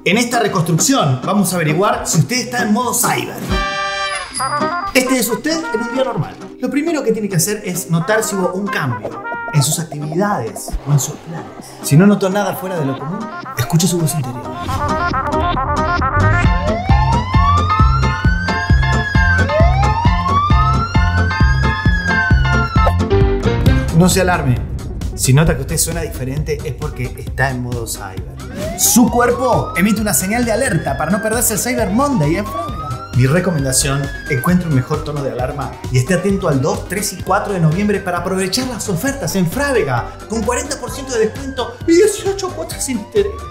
En esta reconstrucción vamos a averiguar si usted está en modo cyber. Este es usted en un día normal. Lo primero que tiene que hacer es notar si hubo un cambio en sus actividades o en sus planes. Si no notó nada fuera de lo común, escuche su voz interior. No se alarme. Si nota que usted suena diferente es porque está en modo cyber. Su cuerpo emite una señal de alerta para no perderse el Cyber Monday en Frávega. Mi recomendación, encuentre un mejor tono de alarma y esté atento al 2, 3 y 4 de noviembre para aprovechar las ofertas en Frávega con 40% de descuento y 18 cuotas sin interés.